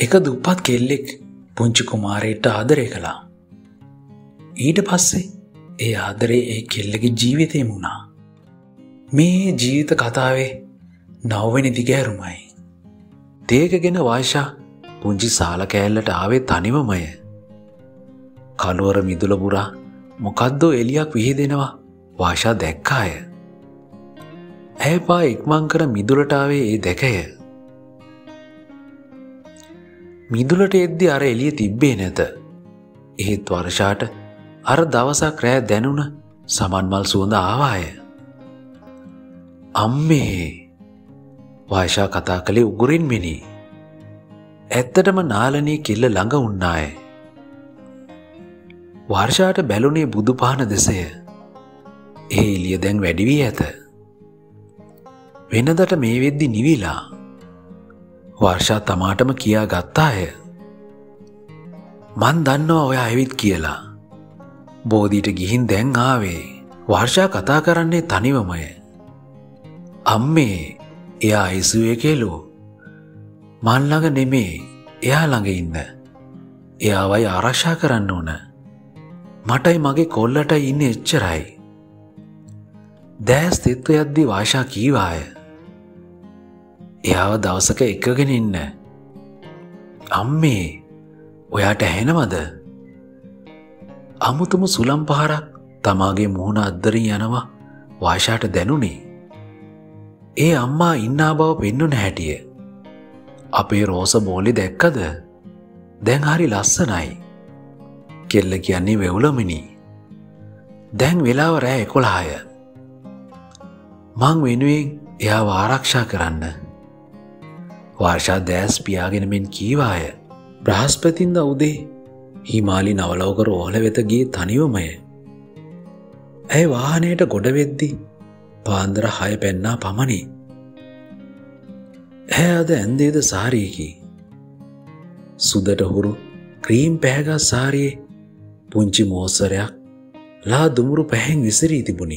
එක දුප්පත් කෙල්ලෙක් පුංචි කුමාරයට ආදරය කළා. ඊට පස්සේ ඒ ආදරේ ඒ කෙල්ලගේ ජීවිතේම වුණා. මේ ජීවිත කතාවේ 9 වෙනි දිගෑරුමයි. තේකගෙන වාෂා පුංචි සාල කෑල්ලට ආවේ තනිවමය. කළුවර මිදුල පුරා මොකද්දෝ එලියක් විහිදෙනවා වාෂා දැක්කාය. ඇය පා ඉක්මන් කර මිදුලට ආවේ ඒ දැකය. මිදුලට එද්දි අර එළිය තිබ්බේ නැත. ඒත් වර්ෂාට අර දවසක් රෑ දැනුණ සමන්මල් සුවඳ ආවාය. අම්මේ වාෂා කතා කළේ උගුරින් මිනි. ඇත්තටම නාලනී කිල්ල ළඟ උන්නාය. වර්ෂාට බැලුනේ බුදුපහන දෙසය. ඒ එළිය දැන් වැඩි වී ඇත. වෙනදට මේ වෙද්දි නිවිලා. වර්ෂා තමාටම කියා ගත්තාය. මන් දන්නවා ඔයා ඇවිත් කියලා. බෝධීට ගිහින් දැන් ආවේ. වර්ෂා කතා කරන්නේ තනිවමය. අම්මේ එයා ICU එකේලු. මන් ළඟ නෙමේ එයා ළඟ ඉන්න. එයාවයි ආරක්ෂා කරන්න ඕන. මටයි මගේ කොල්ලටයි ඉන්නේ එච්චරයි. දැස් තෙත්ව යද්දි වාෂා කීවාය. එයාව දවසක එකගෙන ඉන්න. අම්මේ ඔයාට ඇහෙනවද? අමුතුම සුළම් පහරක් තමාගේ මුහුණ අද්දරින් යනවා වාෂාට දැනුනේ. ඒ අම්මා ඉන්නා බව පෙන්නුන හැටිය. අපේ රෝස බෝලි දැක්කද? දැන් හරි ලස්සනයි. කෙල්ල කියන්නේ වෙවුලමිනි. දැන් වෙලාව රෑ 11ය. මං වෙනුවෙන් එයාව ආරක්ෂා කරන්න. වර්ෂා දැස් පියාගෙන මෙන් කීවාය. බ්‍රහස්පතින්දා උදේ හිමාලි නවලෝක රෝහල වෙත ගියේ තනිවමය. ඇය වාහනයට ගොඩ වෙද්දි පාන්දර 6 පෙන්නා පමණි. ඇය අද ඇන්දේද සාරියකි. සුදට හුරු ක්‍රීම් පැහැගත් සාරියේ පුංචි මෝස්තරයක් ලා දුමුරු පැහැන් විසිරී තිබුණි.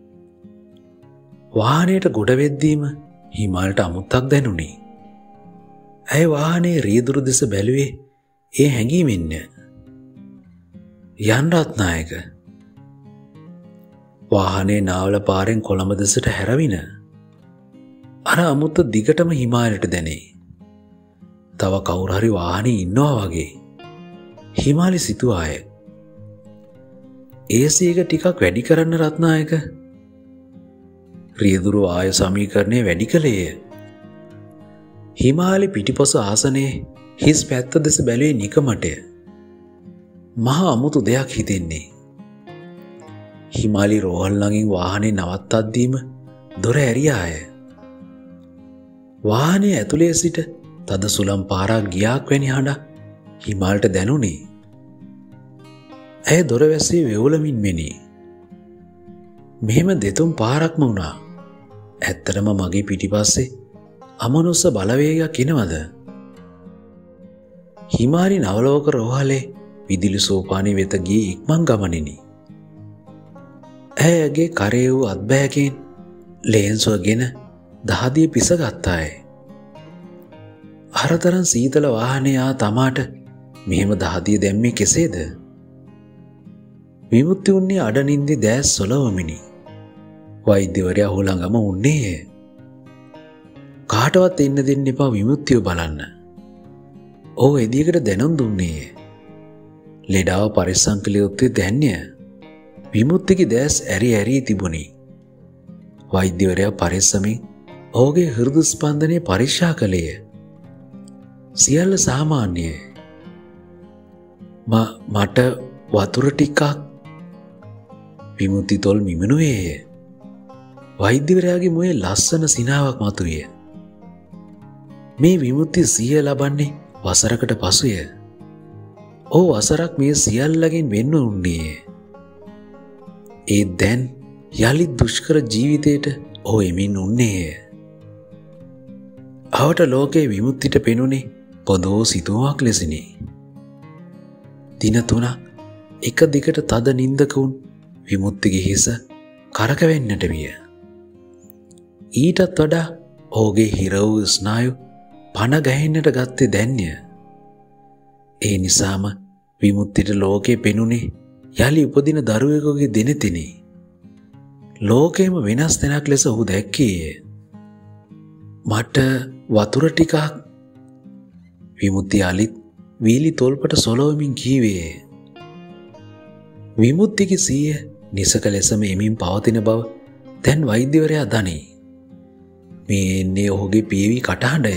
වාහනයට ගොඩ වෙද්දීම හිමාලට අමුත්තක් දැනුනි. ඇය වාහනේ රියදුරු දෙස බැලුවේ ඒ හැඟීමෙන්න. යන් රත්නායක. වාහනේ නාවල පාරෙන් කොළඹ දෙසට හැරවින. අර අමුත්ත දිගටම හිමාලයට දැනේ. තව කවුරු හරි වාහනේ ඉන්නවා වගේ. හිමාලි සිතුවාය. AC එක ටිකක් වැඩි කරන්න රත්නායක. රියදුරු ආය සමීකරණය වැඩි කළේය. හිමාලි පිටිපස ආසනයේ හිස් පැත්ත දෙස බැලුවේ නිකමටය. මහා අමුතු දෙයක් හිතෙන්නේ. හිමාලි රෝහල් ළඟින් වාහනේ නවත්තද්දීම දොර ඇරියාය. වාහනේ ඇතුලේ සිට තද සුළම් පාරක් ගියාක් වැනි හඬක් හිමාලට දැනුනේ. ඇය දොර වැස්සේ වෙවුලමින් මෙනි. මෙහෙම දෙතුන් පාරක්ම වුණා. ඇත්තටම මගේ පිටිපස්සේ අමනුස්ස බලවේගයක් එනවද? හිමාලි නවලෝක රෝහලේ විදුලි සෝපානයේ වෙත ගියේ ඉක්මන් ගමනිනි. ඇයගේ කරේ වූ අත්බෑගෙන් ලේන්සුවගෙන දහදිය පිසගත්තාය. අරතරන් සීතල වාහනේ ආ තමාට මෙහෙම දහදිය දැම්මේ කෙසේද? විමුක්ති උන්නේ අඩනින්දි දැස් සොලවමිනි. වෛද්‍යවරයා ඔහු ළඟම උන්නේය. කාටවත් එන්න දෙන්න එපා විමුක්තිය බලන්න. ඔහු එදියකට දැනුම් දුන්නේය. ලෙඩාව පරිස්සම් කළ යුත්තේ දැන්ය. විමුක්තිගේ දැස් ඇරි තිබුණි. වෛද්‍යවරයා පරිස්සමින් ඔහුගේ හෘද ස්පන්දනය පරීක්ෂා කළේය. සියල්ල සාමාන්‍යයි. මට වතුර ටිකක්. විමුක්ති තොල් මිමිනුවේය. වෛද්‍යවරයාගේ මුවේ ලස්සන සිනාවක් මතුවිය. මේ විමුක්ති සිහිය ලබන්නේ වසරකට පසුය. ඔහු වසරක් මේ සියල්ලගෙන් වෙන්න උන්නේය. ඒ දැන් යළි දුෂ්කර ජීවිතයට ඔහු එමින් උන්නේය. අවට ලෝකයේ විමුක්තිට පෙනුනේ පොදෝ සිතුවක් ලෙසිනි. දින 3ක් එක දිගට තද නින්දක වුන් විමුක්තිගේ හිස කරකවෙන්නට විය. ඊටත් වඩා ඔහුගේ හිර වූ ස්නායු පණ ගැහෙන්නට ගත්තේ දැන්ය. ඒ නිසාම විමුක්තිට ලෝකේ පෙනුනේ යලි උපදින දරුවෙකුගේ දිනෙතිනේ. ලෝකෙම වෙනස් තැනක් ලෙස ඔහු දැක්කේය. මට වතුර ටිකක්. විමුක්ති අලිත් වීලි තොල්පට සොලවමින් කීවේ. විමුක්තිගේ සිහිය නිසක ලෙසම එමින් පවතින බව දැන් වෛද්‍යවරයා දනී. මේ එන්නේ ඔහුගේ පියවි කටහඬය.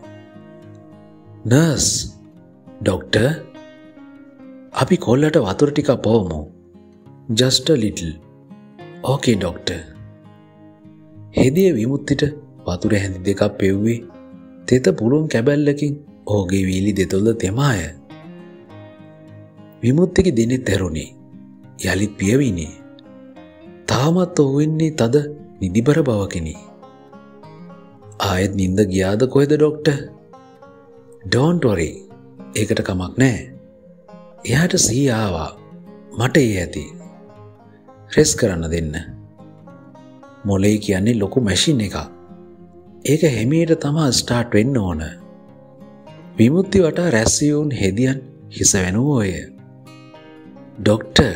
නර්ස්, ඩොක්ටර්, අපි කොල්ලට වතුර ටිකක් පොවමු. just a little. okay doctor. හෙදිය විමුක්තිට වතුර හැඳි දෙකක් පෙව්වේ තෙත පුළුන් කැබැල්ලකින් ඔහුගේ වීලි දෙතොල්ද තෙමාය. විමුක්තිගේ දිනෙත් ඇරුණේ. යළිත් පියවිනේ. තාමත් ඔහු ඉන්නේ තද නිදිබර බවකිනි. ආයෙත් නින්ද ගියාද කොහෙද ඩොක්ටර්? don't worry. ඒකට කමක් නැහැ. එයාට සිහිය ආවා. මට ඒ ඇති. රෙස් කරන්න දෙන්න. මොලේ කියන්නේ ලොකු මැෂින් එකක්. ඒක හැමීට තමා ස්ටාර්ට් වෙන්න ඕන. විමුක්ති වටා රැස්සියුන් හෙදියන් හිස වෙනුවෝය. ඩොක්ටර්,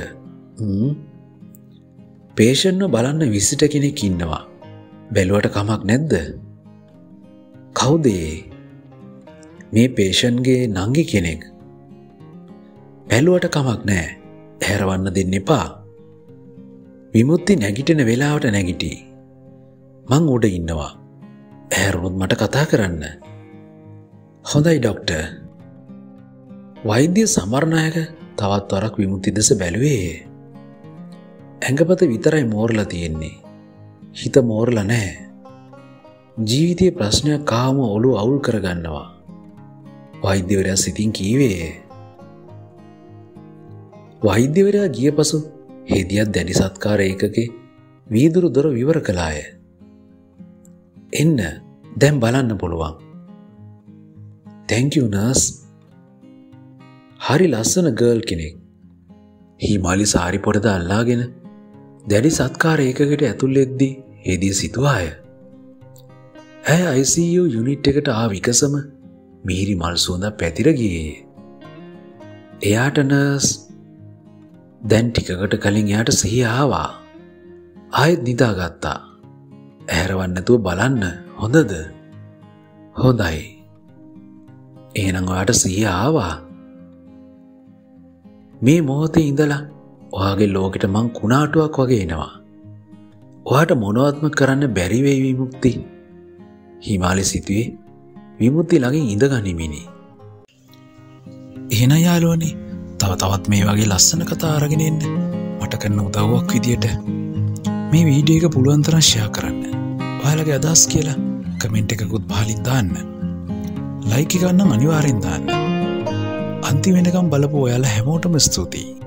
පේෂන්ව බලන්න විසිට කෙනෙක් ඉන්නවා. බැලුවට කමක් නැද්ද? කවුද ඒ? මේ පේෂන්ගේ නංගි කෙනෙක්. බැලුවට කමක් නෑ. ඇහැරවන්න දෙන්න එපා. විමුක්ති නැගිටින වෙලාවට නැගිටි. මං උඩ ඉන්නවා. ඇහැරුණොත් මට කතා කරන්න. හොඳයි ඩොක්ටර්. වෛද්‍ය සමරනායක තවත් වරක් විමුක්ති දෙස බැලුවේ. ඇඟපත විතරයි මෝරලා තියෙන්නේ. හිත මෝරලා නැහැ. ජීවිතයේ ප්‍රශ්නයක් කාම ඔළුව අවුල් කරගන්නවා. වෛද්‍යවරයා සිතින් කීවේ. වෛද්‍යවරයා ගිය පසු හෙදියක් දැඩි සත්කාර ඒකකේ වීදුරු දොර විවර කළාය. එන්න, දැන් බලන්න පුළුවන්. thank you nurse. හරි ලස්සන ගර්ල් කෙනෙක්. හිමාලි සාරි පොඩද අල්ලාගෙන දැඩි සත්කාර ඒකකට ඇතුල් වෙද්දී හෙදිය සිතුවාය. ඇය ICU යුනිට් එකට ආ විකසම මිහිරි මල් සුවඳ පැතිර ගියේ. එයාට නර්ස් දැන් ටිකකට කලින් එයාට සිහිය ආවා. ආයෙත් නිදාගත්තා. ඇහැරවන්න නැතුව බලන්න හොඳද? හොඳයි. එහෙනම් ඔයාට සිහිය ආවා. මේ මොහොතේ ඉඳලා ඔයාගේ ලෝකෙට මං කුණාටුවක් වගේ එනවා. ඔයාට මොනවත්ම කරන්න බැරි වෙයි විමුක්ති. හිමාලි සිතුවේ විමුක්ති ළඟින් ඉඳගනිමිනි. එහෙනම් යාළුවනේ, තවත් මේ වගේ ලස්සන කතා අරගෙන එන්න මට කරන උදව්වක් විදියට මේ වීඩියෝ එක පුළුවන් තරම් ෂෙයා කරන්න. ඔයාලගේ අදහස් කියලා කමෙන්ට් එකකුත් පහලින් දාන්න. ලයික් එක නම් අනිවාර්යෙන් දාන්න. අන්තිම වෙනකම් බලපු ඔයාලා හැමෝටම ස්තුතියි.